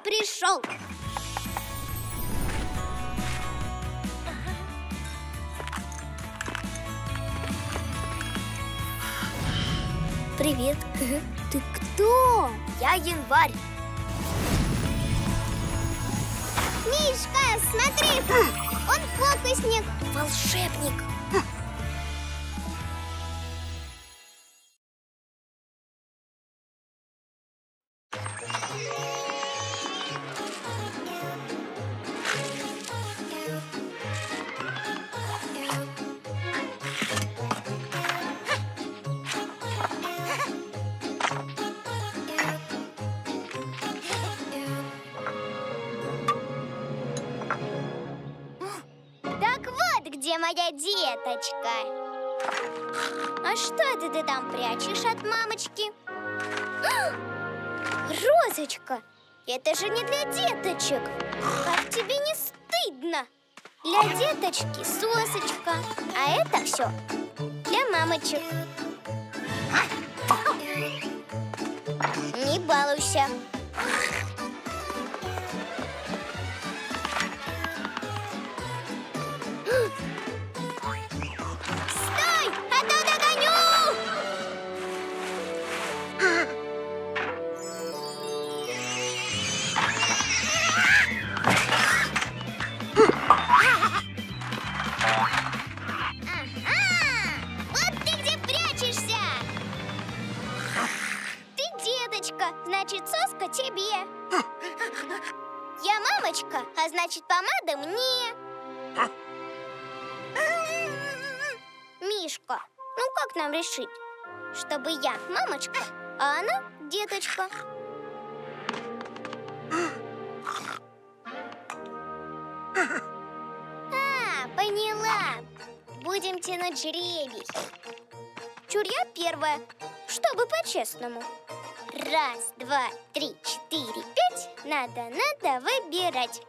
пришел. Привет. Ты кто? Я Январь. Мишка, смотри, он фокусник. Волшебник. Где моя деточка? А что это ты там прячешь от мамочки? Розочка, это же не для деточек. Как тебе не стыдно? Для деточки сосочка, а это все для мамочек. Не балуйся. Значит, соска тебе. Я мамочка, а значит, помада мне. Мишка, ну как нам решить? Чтобы я мамочка, а она деточка. Поняла. Будем тянуть жребий. Чур я первая, чтобы по-честному. 1, 2, 3, 4, 5. Надо выбирать.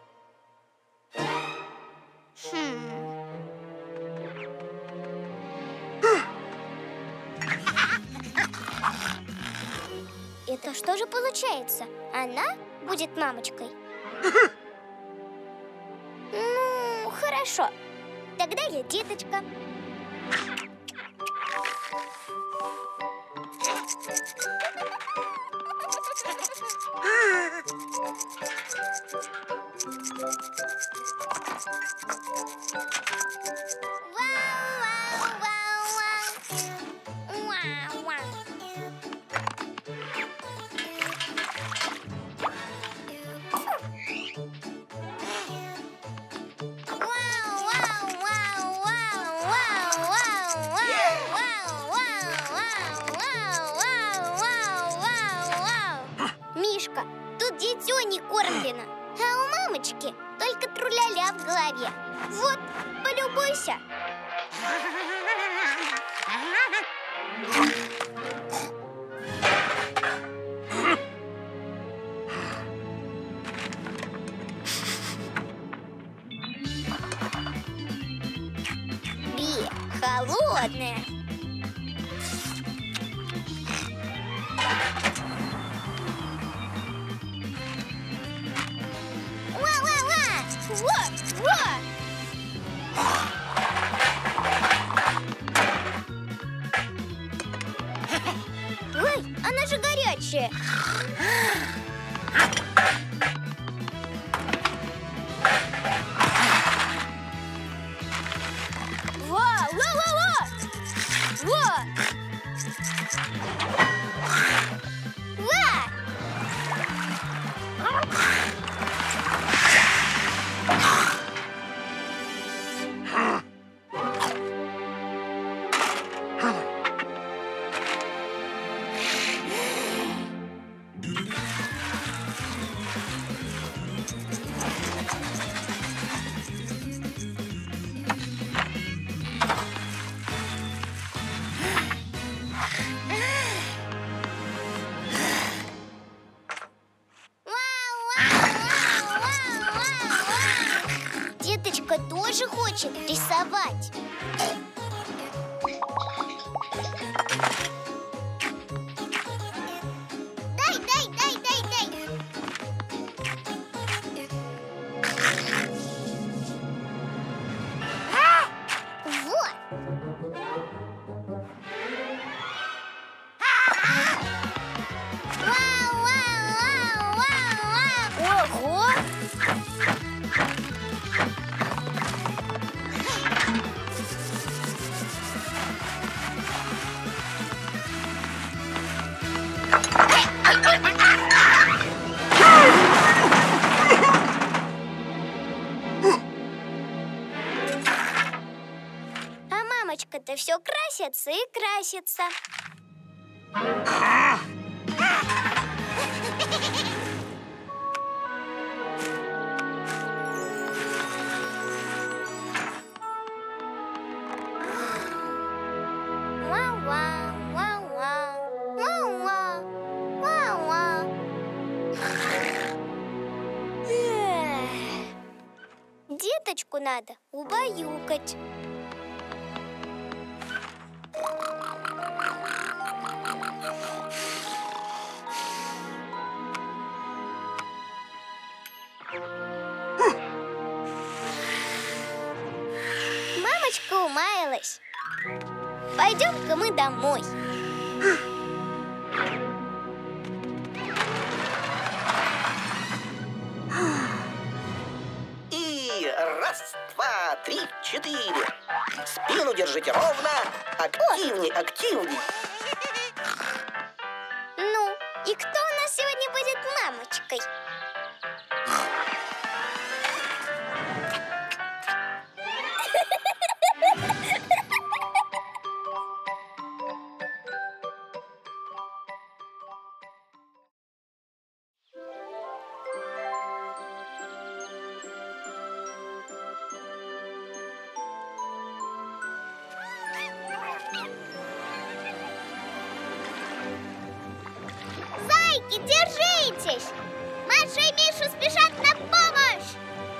Это что же получается? Она будет мамочкой? Ну, хорошо. Тогда я деточка. Мишка, тут дитё не кормлено, а у мамочки только тру-ля-ля в голове. Вот, полюбуйся. Холодная. Ой, она же горячая. Деточка тоже хочет рисовать. Дай. это все красится и красится. Деточку надо убаюкать. Мамочка умаялась. Пойдем-ка мы домой. Раз, два, три, четыре. Спину держите ровно. Активней, активней. Ну, и кто у нас сегодня будет мамочкой? Зайки, держитесь! Маша и Миша спешат на помощь!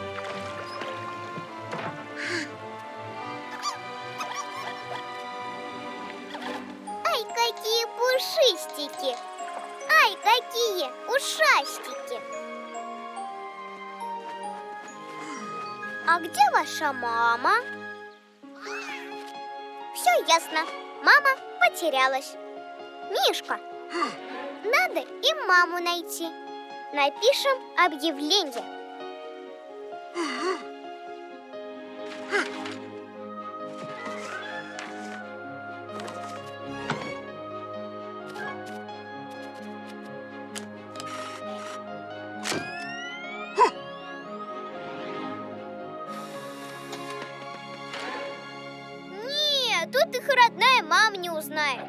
Ай, какие пушистики! Ай, какие ушастики! А где ваша мама? Все ясно. Мама потерялась. Мишка, надо и маму найти. Напишем объявление. Нет, тут их родная мама не узнает.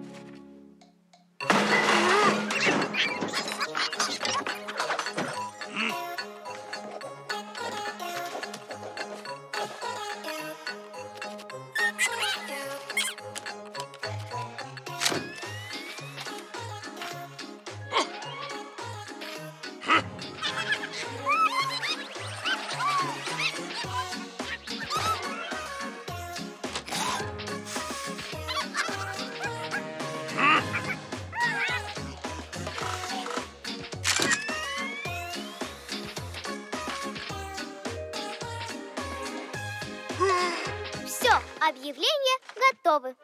Все, объявления готовы.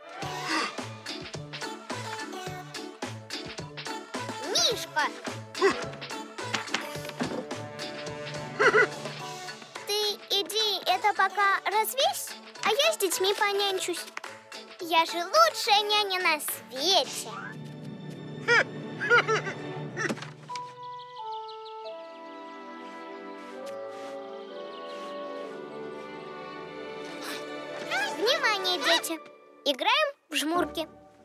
Мишка! Ты иди это пока развесь, а я с детьми понянчусь. Я же лучшая няня на свете. Внимание, дети! Играем в жмурки.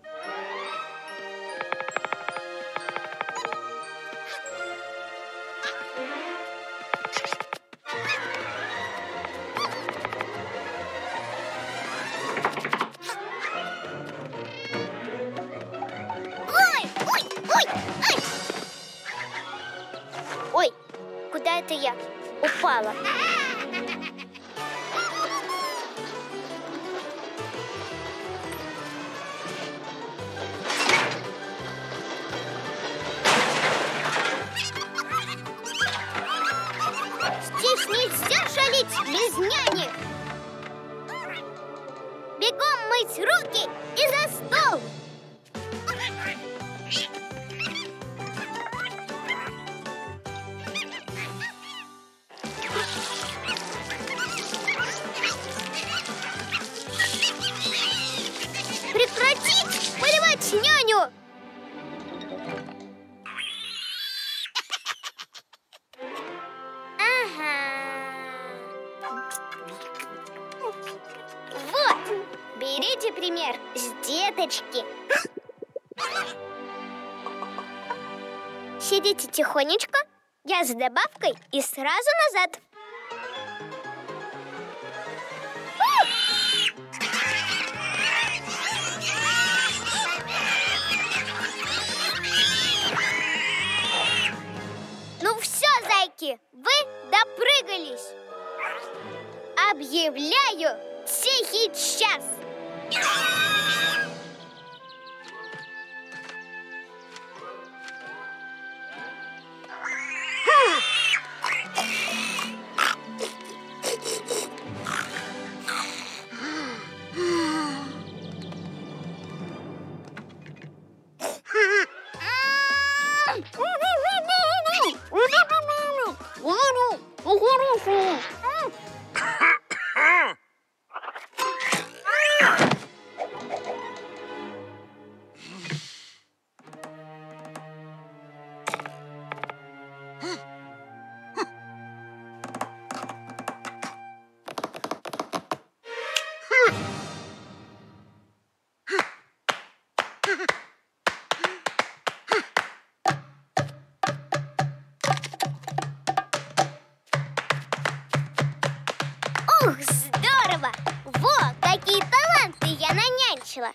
Ой, ой, ой, ай! Ой, куда это я упала? Здесь нельзя шалить без няни. Бегом мыть руки и за стол. например, с деточки. Сидите тихонечко, я с добавкой и сразу назад. Ну все, зайки, вы допрыгались. Объявляю тихий час. Ух, здорово! Во, какие таланты я нанянчила!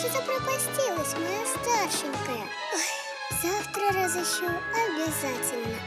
же запропастилась моя старшенькая. Ой, завтра разыщу обязательно.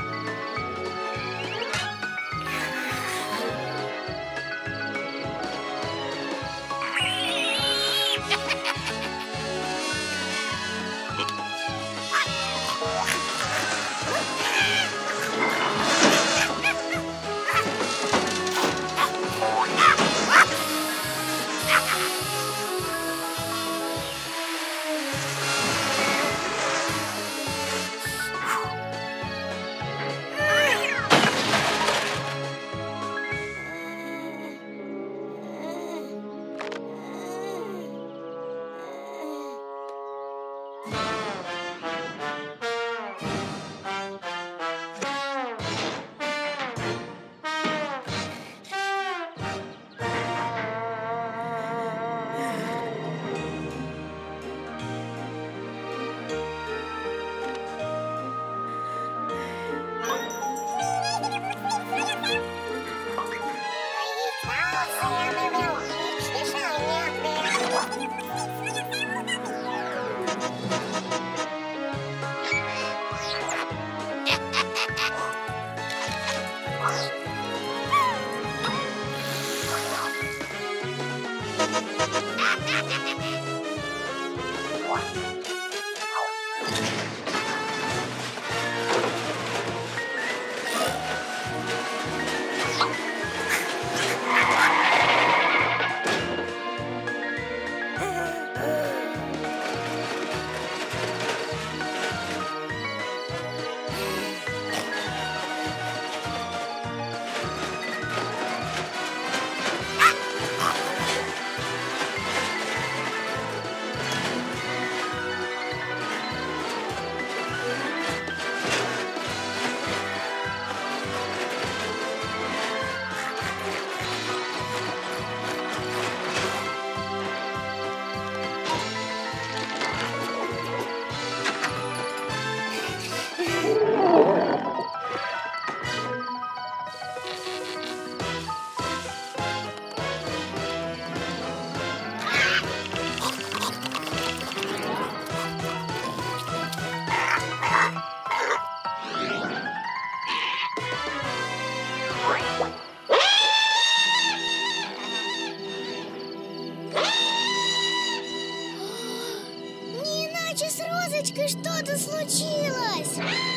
Что-то случилось.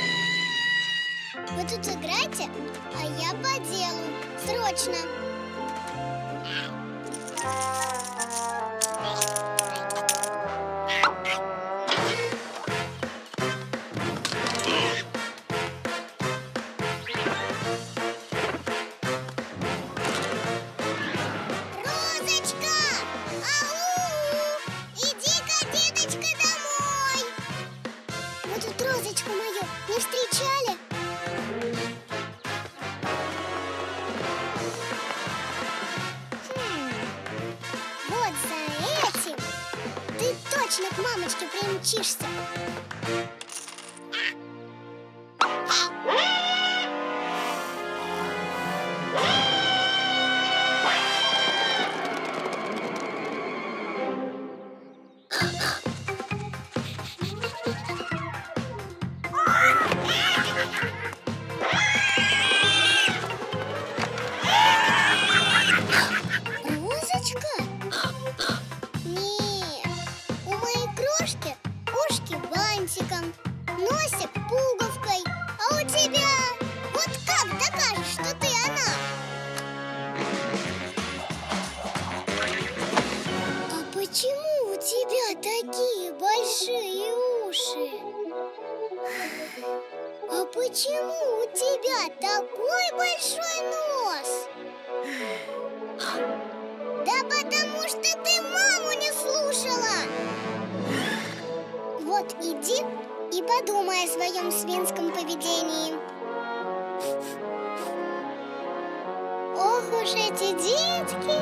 Вы тут играйте, а я по делу. Срочно. Розочку мою не встречали? Вот за этим ты точно к мамочке примчишься. Носик пуговкой, а у тебя вот как докажешь, что ты она? А почему у тебя такие большие уши? А почему у тебя такой большой нос? Да потому что ты маму не слушала. Вот иди и подумай о своем свинском поведении. Ох уж эти детки!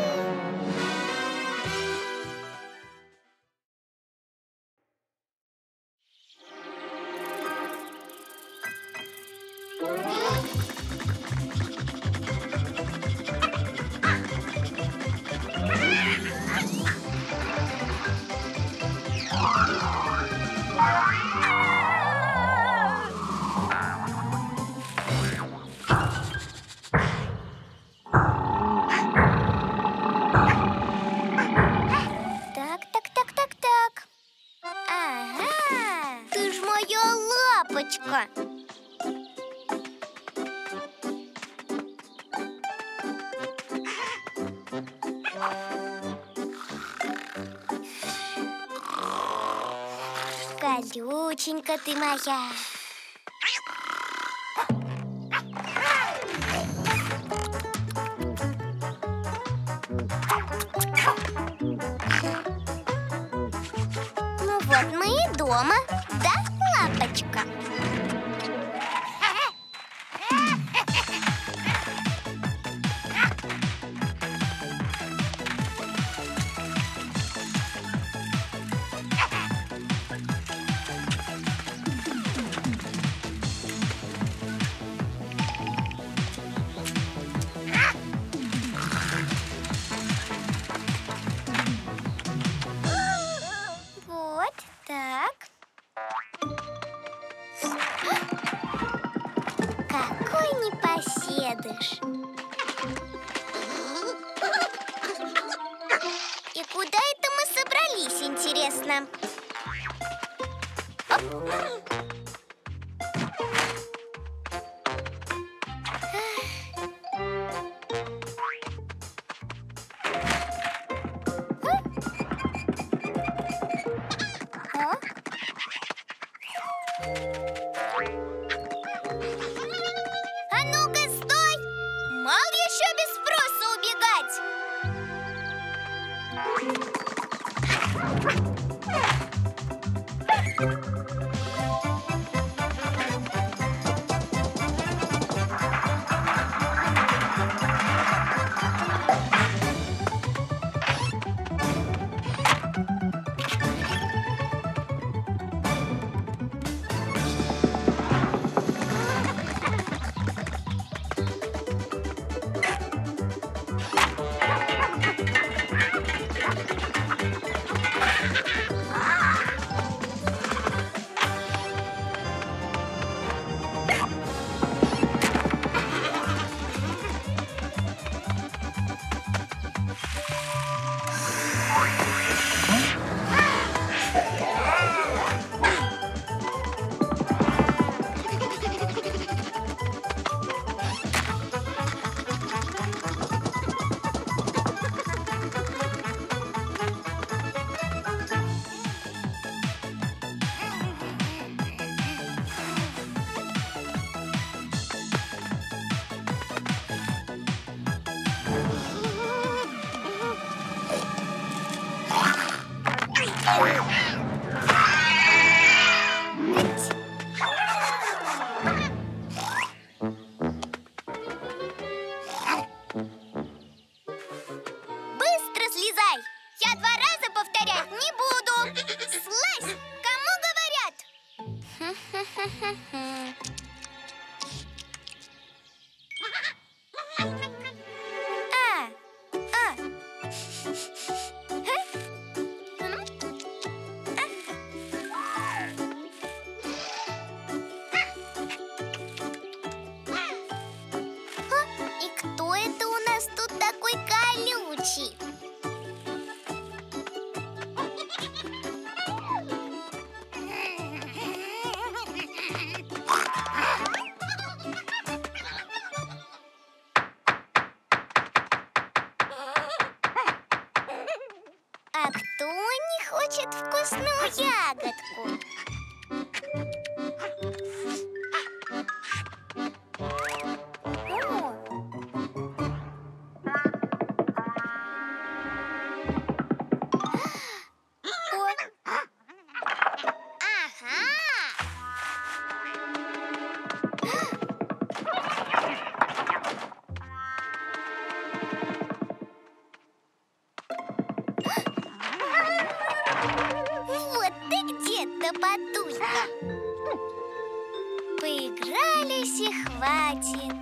еще. Колюченька ты моя. Ну вот мы и дома, да, лапочка? Вот так. Какой непоседыш. И куда это мы собрались, интересно? О? А ну-ка, стой! Мало еще без спроса убегать! Быстро слезай! Я 2 раза повторять не буду! Слазь! Кому говорят? И кто это у нас тут такой колючий? А кто не хочет вкусную ягодку? Вот ты где, Топотулька. Поигрались и хватит.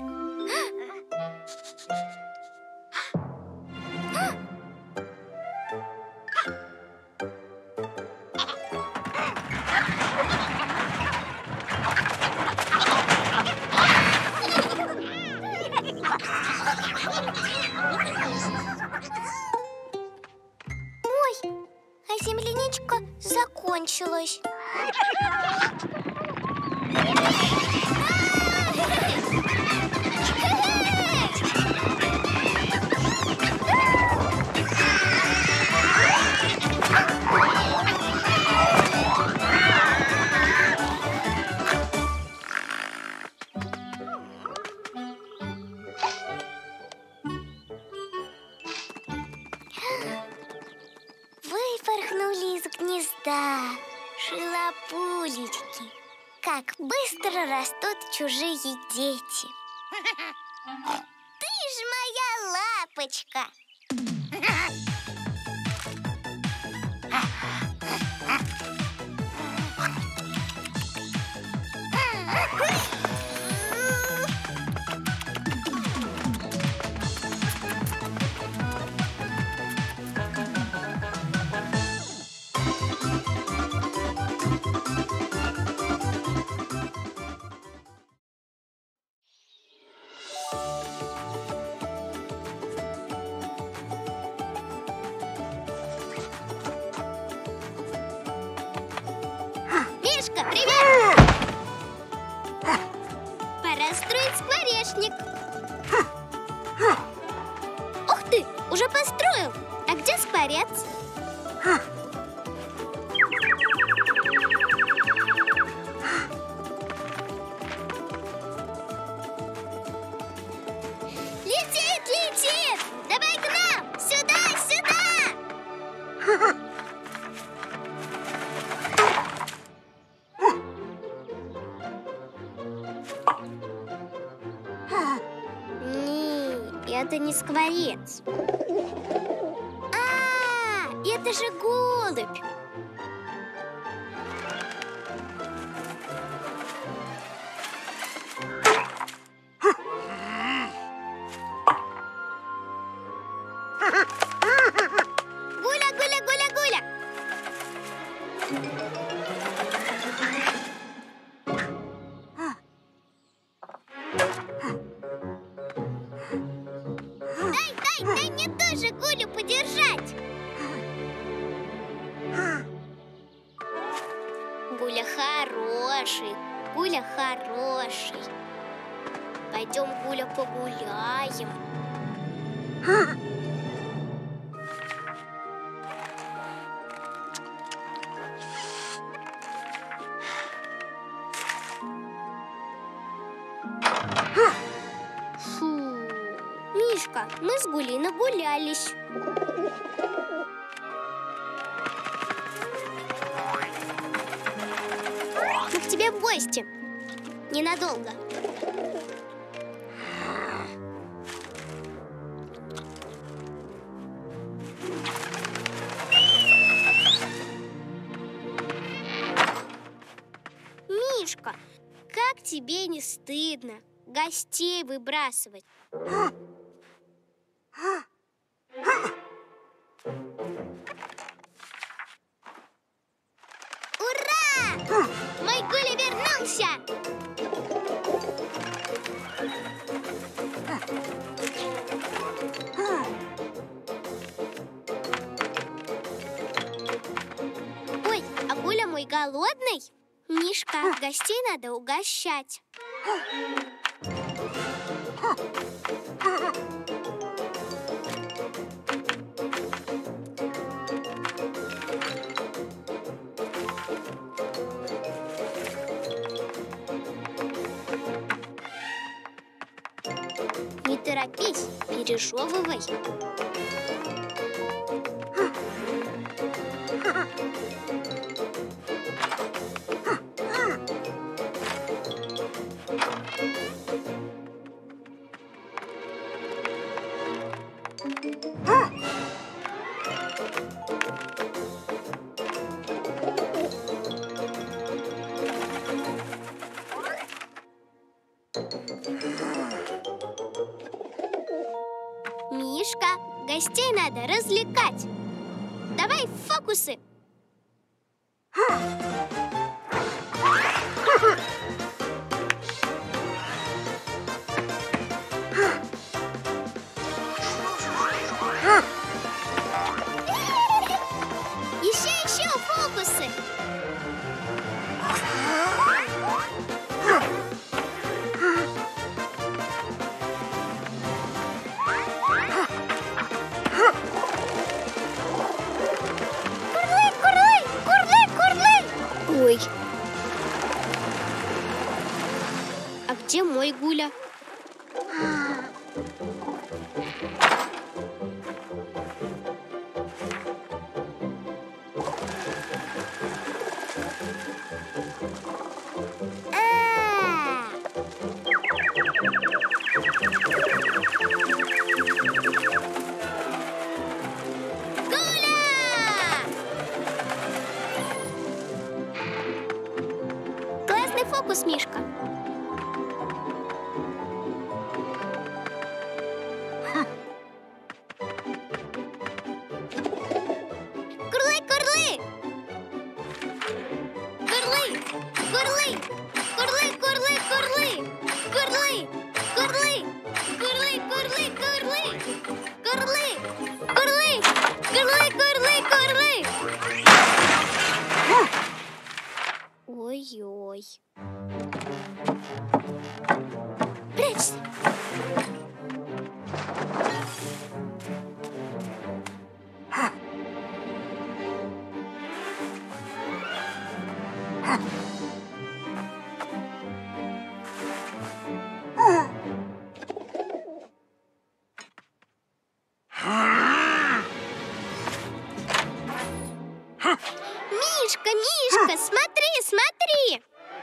Ой, а земляничка закончилась. Выпорхнули из гнезда шалопулечки. Как быстро растут чужие дети. Ты ж моя лапочка. Мишка, привет! Пора строить скворечник. Ух ты, уже построил. А где скворец? Летит, летит! Давай к нам! Сюда, сюда! Это не скворец. Это же голубь. Гуля, гуля, гуля, гуля. Дай мне тоже Гулю подержать. Гуля хороший, Гуля хороший. Пойдем, Гуля, погуляем. Мишка, мы с Гулей нагулялись. Мы к тебе в гости. Ненадолго. Мишка, как тебе не стыдно гостей выбрасывать? Ура! Мой Гуля вернулся! Ой, а Гуля мой голодный? Мишка, гостей надо угощать. Не торопись, пережевывай. Мишка, гостей надо развлекать. Давай фокусы. Еще фокусы. где мой Гуля? Классный фокус, Мишка. Курлы, курлы! Курлы, курлы! Курлы, курлы, курлы! Курлы, курлы! Курлы, курлы, курлы! Курлы, курлы! Курлы, курлы, курлы! Ой-ой. Прячься! Мишка, Мишка, смотри, смотри!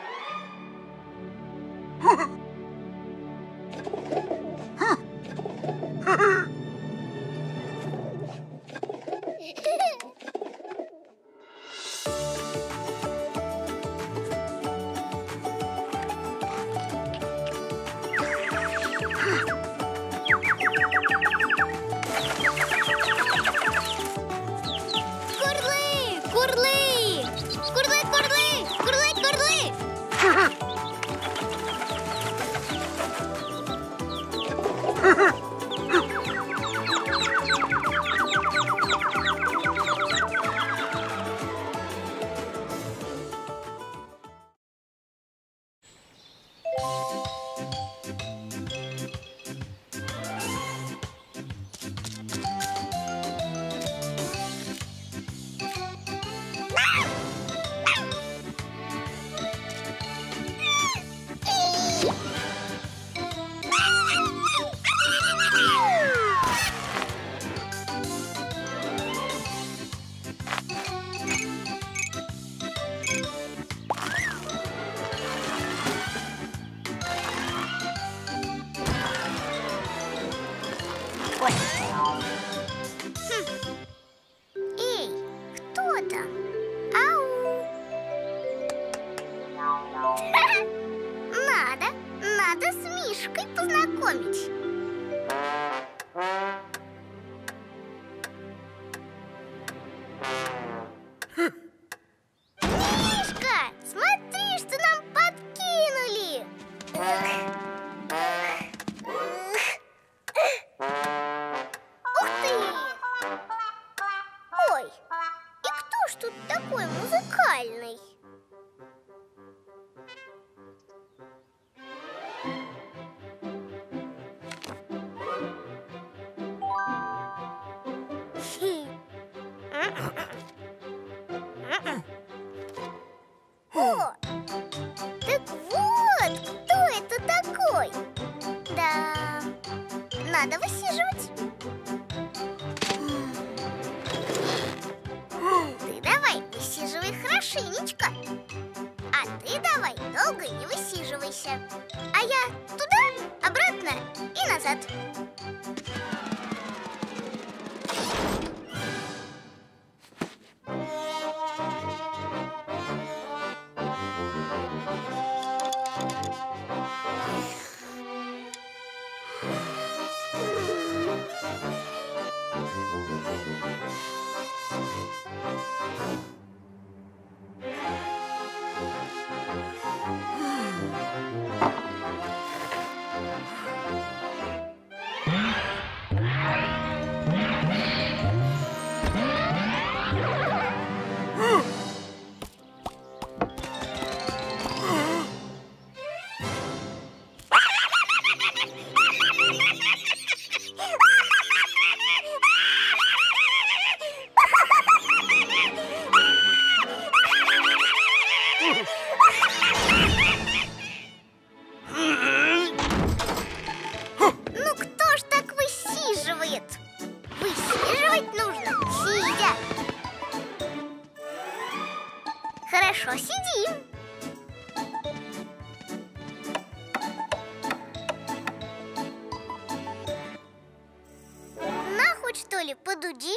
Курлы, курлы! Курлы, курлы! Курлы, курлы! Эй, кто там? Ау! Надо с Мишкой познакомить. Мишка, смотри, что нам подкинули! Ух ты! Ой, и кто ж тут такой музыкальный? О, так вот, кто это такой? Да, надо высиживать. Ты давай высиживай хорошенечко. А ты давай долго не высиживайся. А я туда, обратно и назад. Хорошо, сидим. На, хоть что ли, подуди.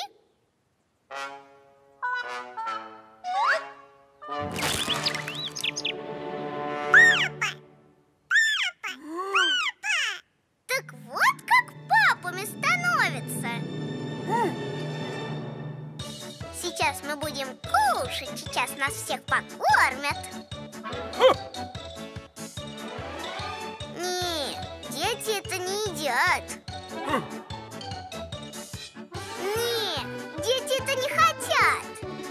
Так вот как папами становится. Сейчас мы будем кушать, сейчас нас всех покормят. Не, дети это не едят. Не, дети это не хотят.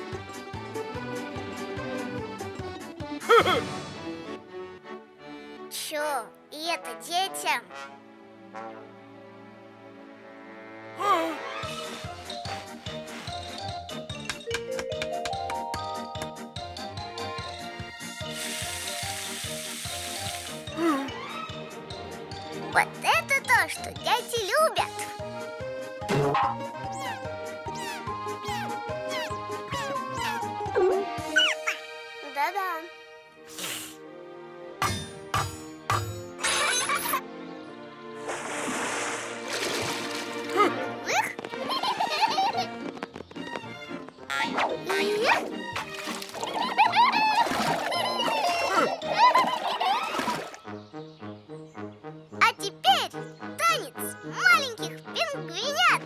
Чё, и это детям? Вот это то, что дети любят. Да-да. А теперь танец маленьких пингвинят.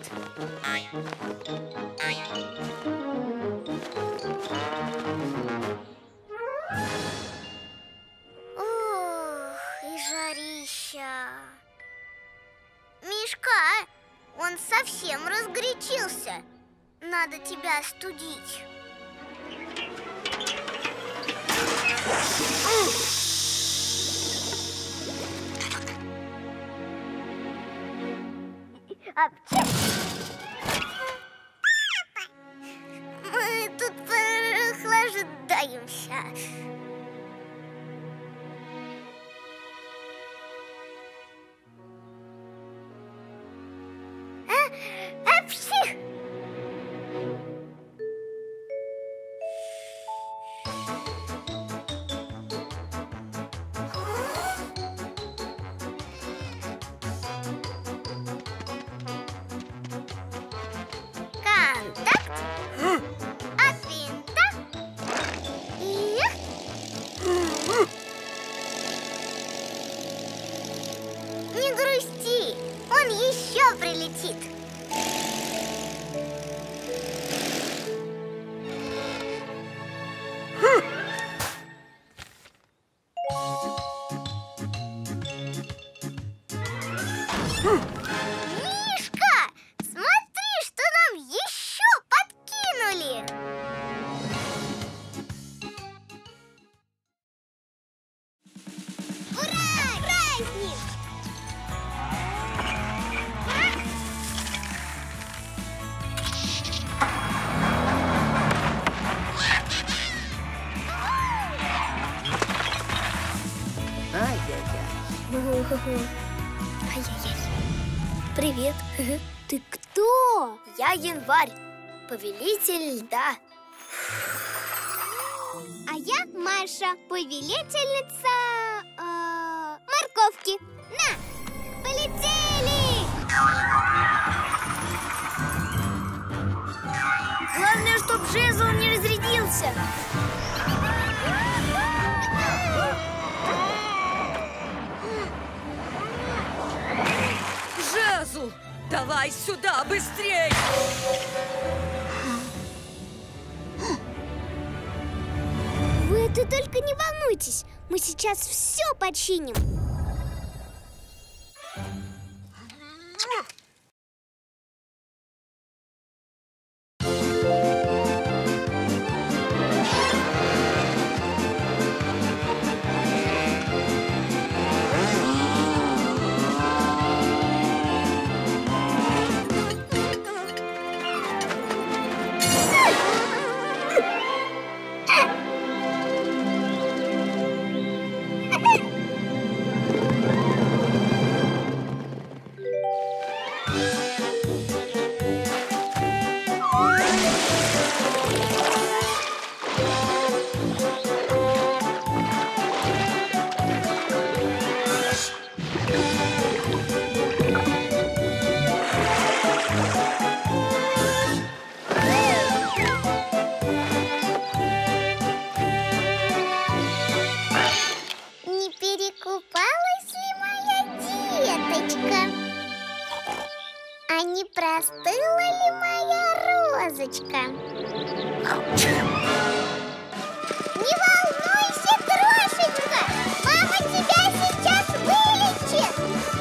Ох, и жарища. Мишка, он совсем разгорячился. Надо тебя остудить. Мы тут прохлаждаемся. Апчхи! Контакт от винта. Не грусти, он еще прилетит. Мишка, смотри, что нам еще подкинули. Ура! Праздник! Ай-яй-яй. Ай-яй-яй. Привет. Ты кто? Я Январь, повелитель льда. А я Маша, повелительница морковки. На, полетели! Главное, чтоб жезл не разрядился. Жезл! Давай сюда, быстрей! Вы это только не волнуйтесь, мы сейчас все починим. Не волнуйся, крошечка! Мама тебя сейчас вылечит!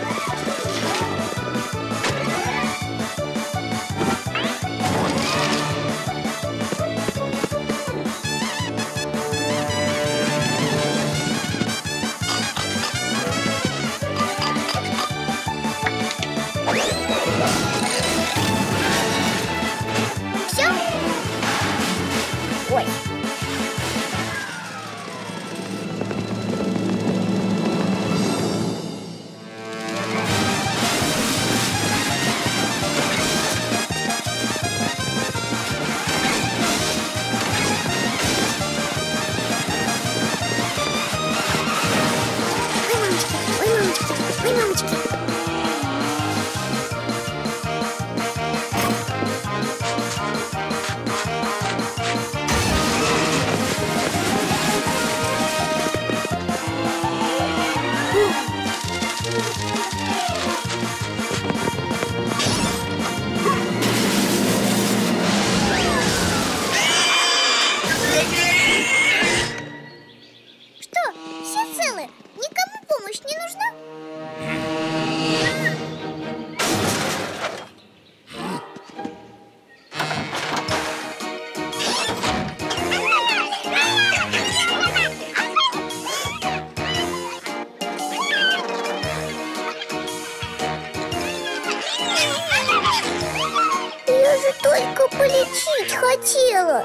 Все? Ой. Ой, мамочка, ой, мамочка. Что, все целы? Никому помощь не нужна? Я же только полечить хотела.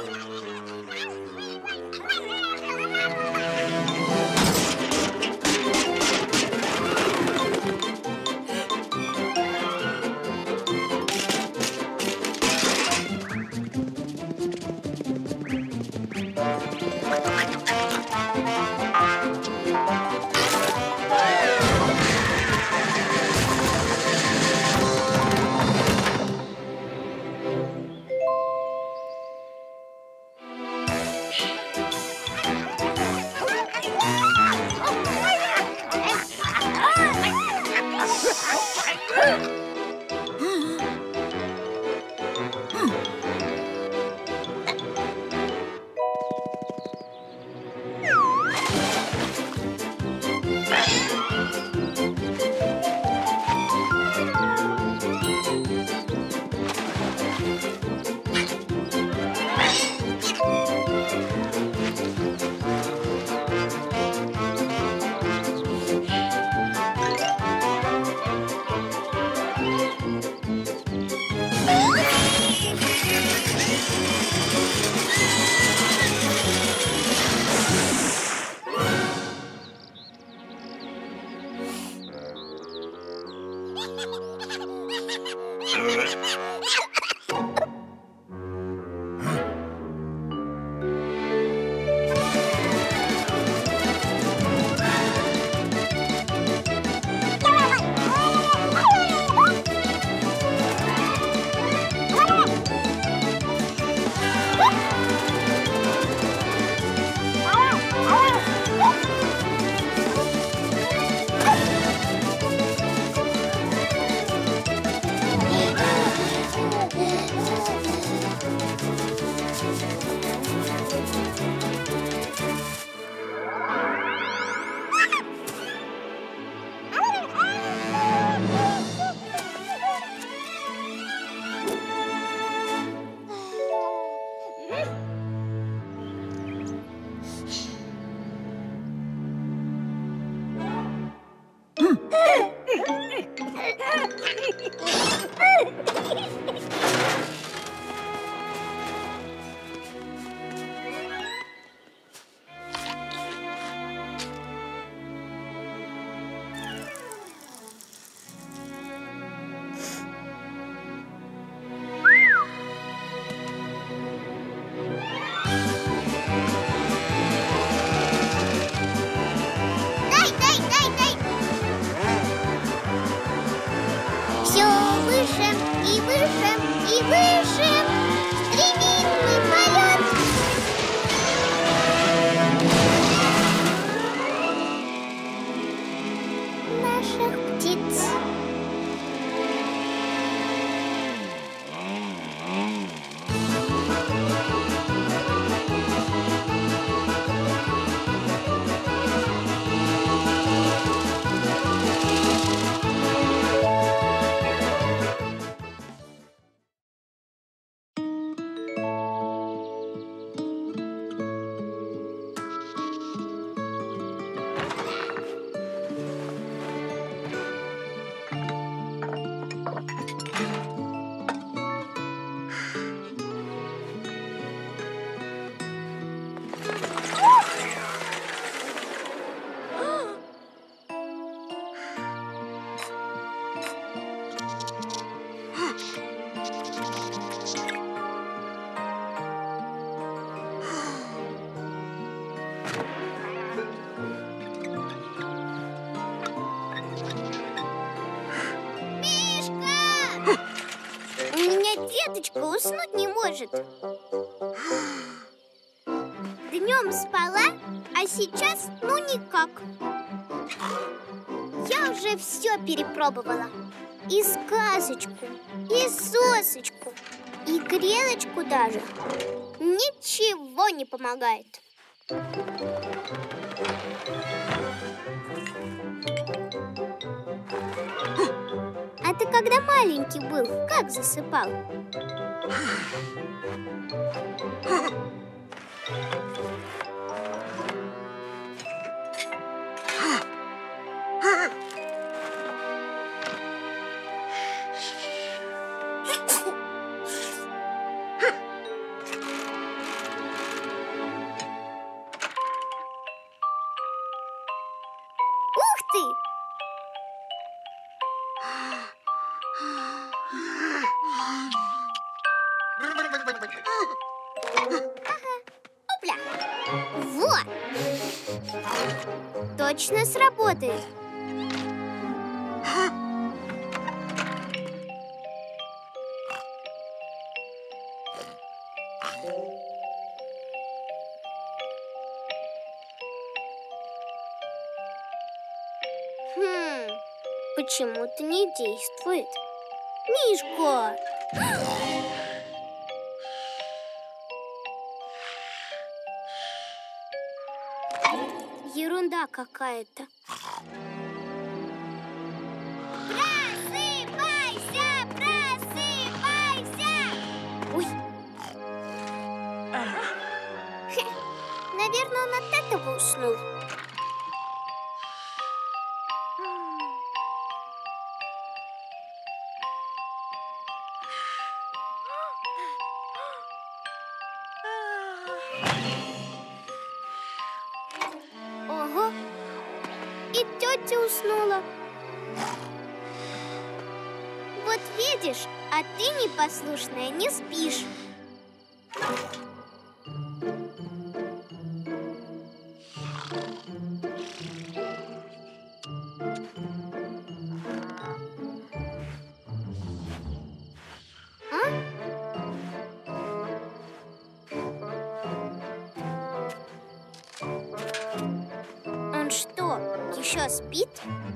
Мишка уснуть не может. Днем спала, а сейчас ну никак. Я уже все перепробовала. И сказочку, и сосочку, и грелочку даже. Ничего не помогает. А ты когда маленький был, как засыпал? Ух ты! Опля! Вот! Точно сработает. Почему-то не действует. Мишка! Ерунда какая-то. Просыпайся! Просыпайся! Ой! Наверное, он от этого уснул. Ого! И тетя уснула. Вот видишь, а ты, непослушная, не спишь. Он что, еще спит?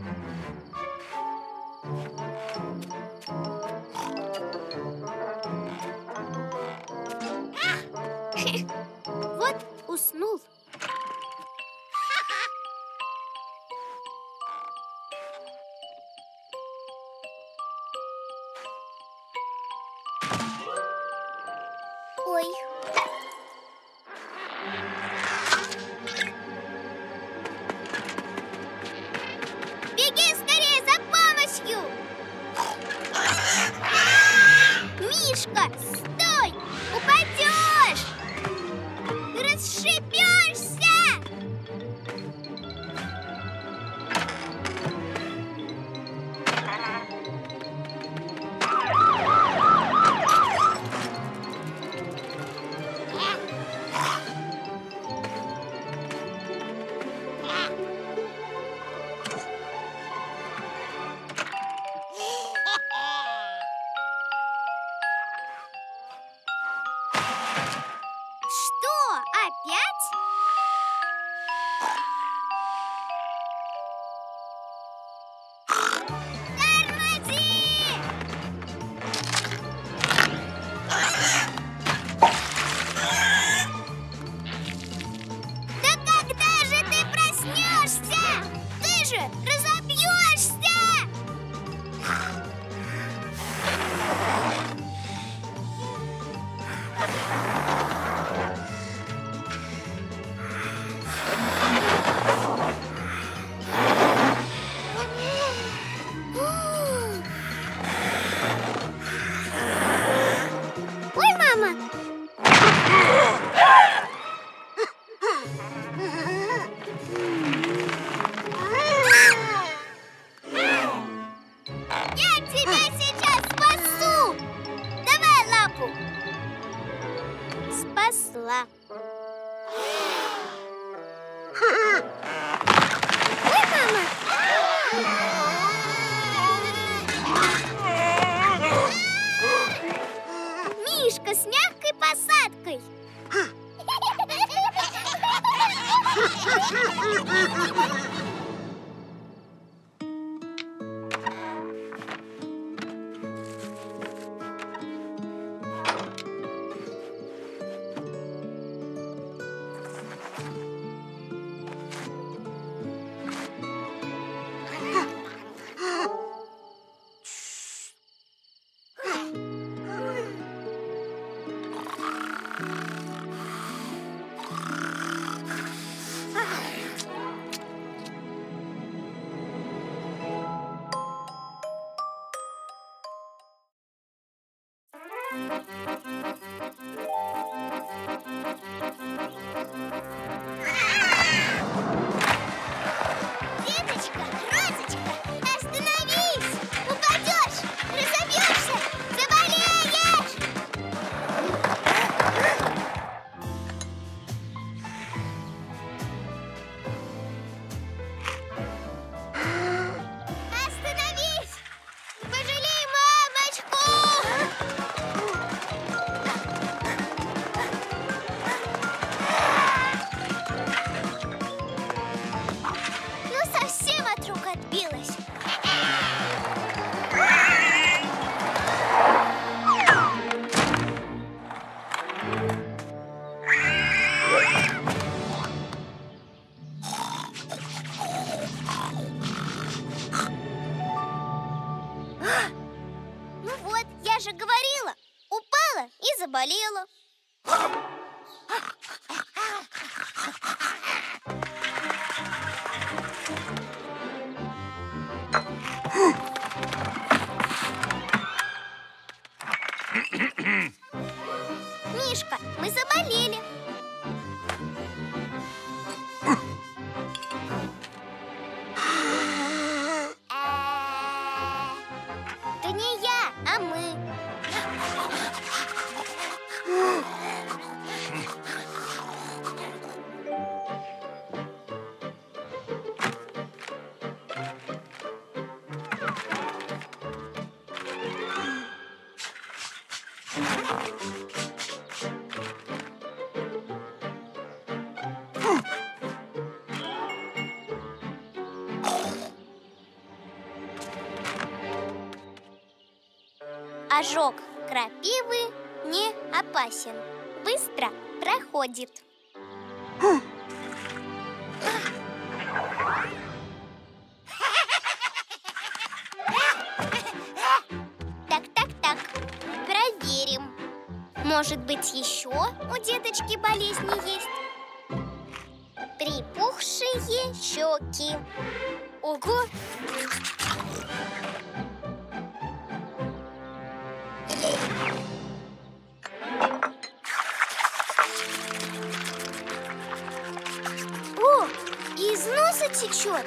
Вот уснул. Ой. Беги скорее за помощью! Мишка, стой! Упадешь! Расшибешься! Что, опять? Тормози! Да когда же ты проснешься? Ты же разобьешься! Ой, мама! Я тебя сейчас спасу! Давай лапу! Спасла. Ой, мама! Деточка, Розочка, остановись! Упадешь, разобьешься, заболеешь! Остановись! Пожалей мамочку! Ну, совсем от рук отбилась. Ну вот, я же говорила, упала и заболела. Мишка, мы заболели. Да не я, а мы. Ожог крапивы не опасен, быстро проходит. Так, проверим. Может быть, еще у деточки болезни есть? Припухшие щеки. Ого! О, из носа течет.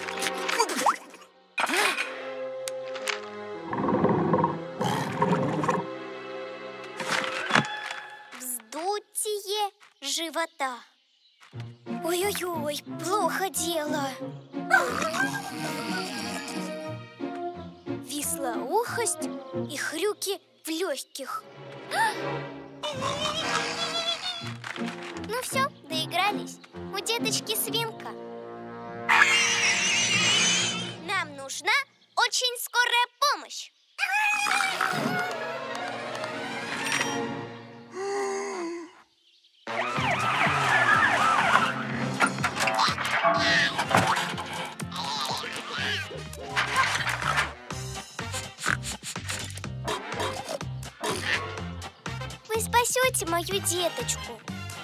Вздутие живота. Ой-ой-ой, плохо дело. Вислоухость и хрюки в легких. Ну все, доигрались. У деточки свинка. Нам нужна очень скорая помощь. Вы спасете мою деточку.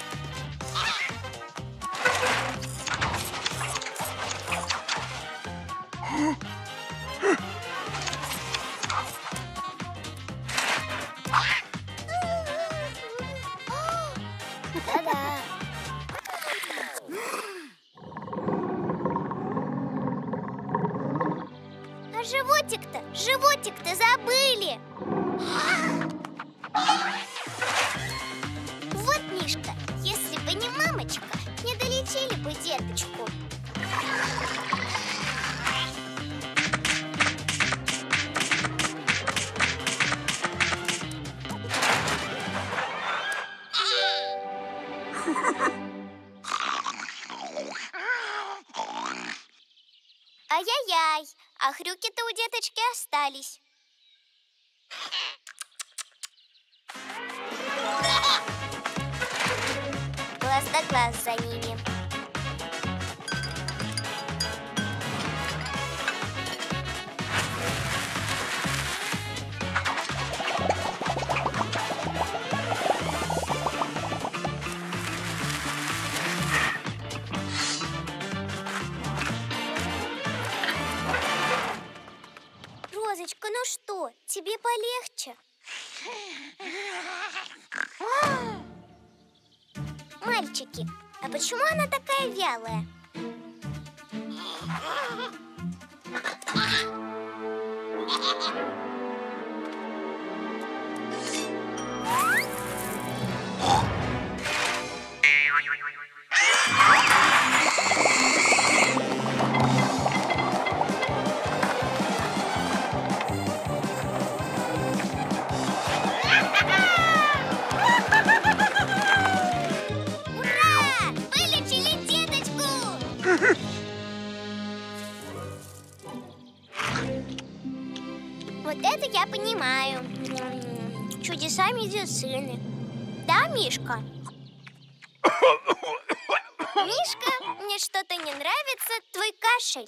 Да-да. А животик-то забыли. Вот, Мишка, если бы не мамочка, не долечили бы деточку. Ай-яй-яй, а хрюки-то у деточки остались. Глаз да глаз за ними. Розочка, ну что, тебе полегче? Мальчики, а почему она такая вялая? Вот это я понимаю. Чудеса медицины. Да, Мишка? Мишка, мне что-то не нравится твой кашель.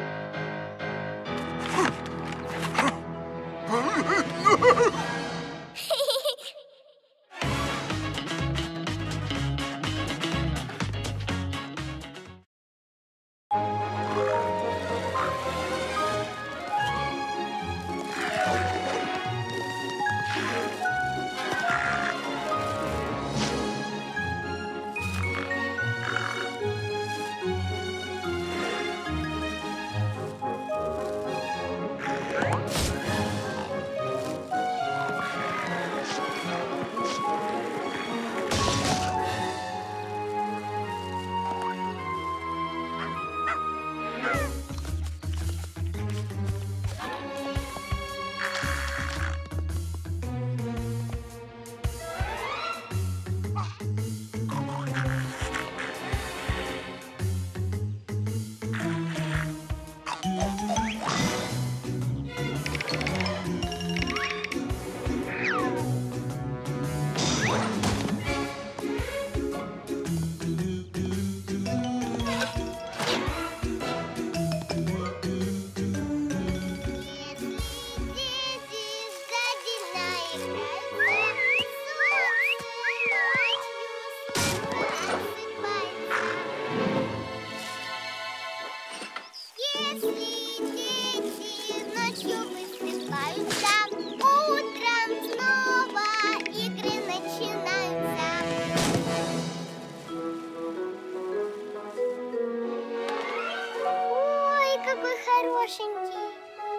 Хорошенький.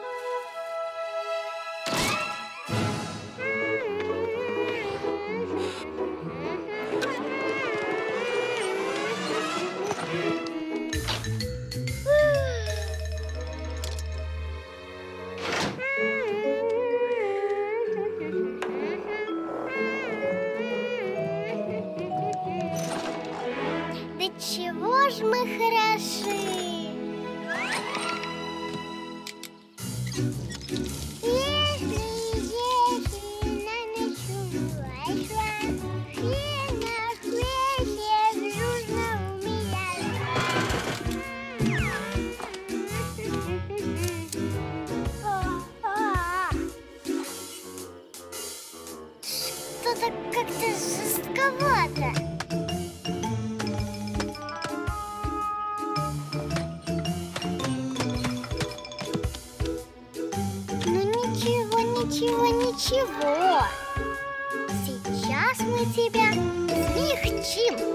Да чего ж мы хороши! Что-то как-то жестковато. Ну ничего, ничего, ничего. Сейчас мы тебя смягчим.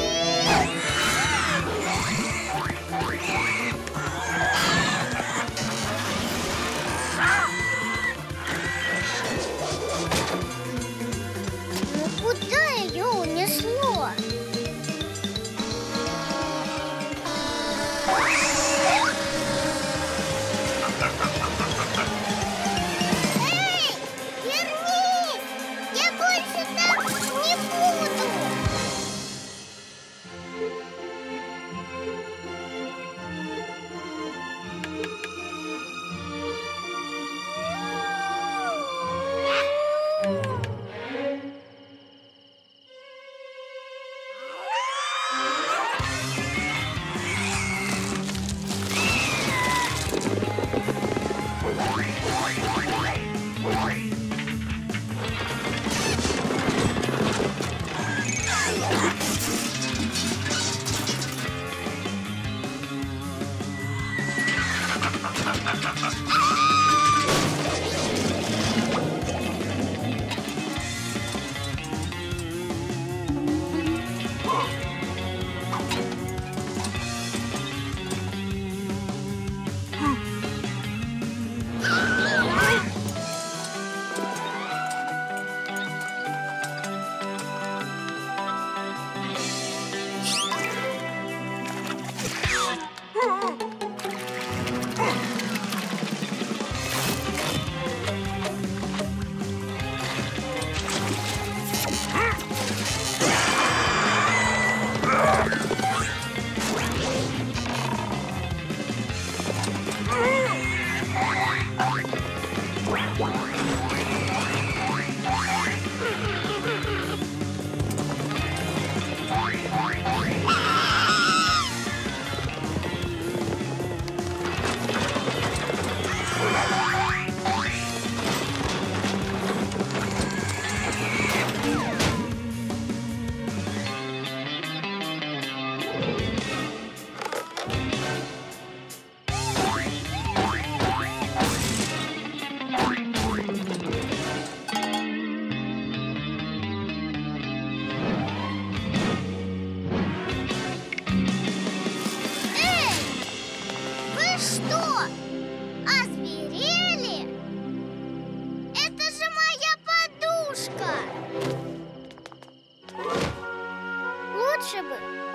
Ну куда ее унесло? Эй, вернись! Я больше так не буду!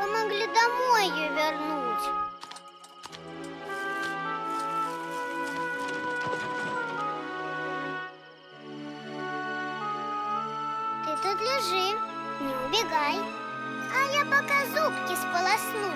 помогли домой ее вернуть. Ты тут лежи, не убегай. А я пока зубки сполосну.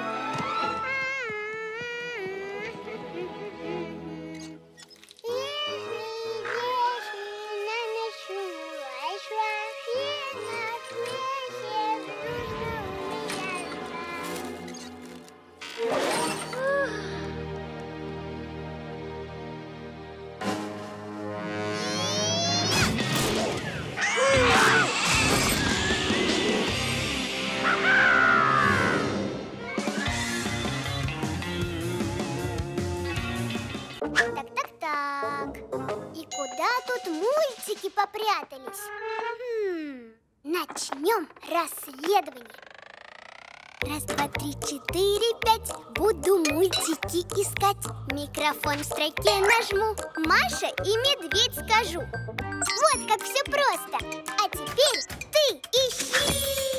Так. И куда тут мультики попрятались? Начнем расследование. 1, 2, 3, 4, 5. Буду мультики искать. Микрофон в строке нажму. Маша и медведь скажу. Вот как все просто. А теперь ты ищи.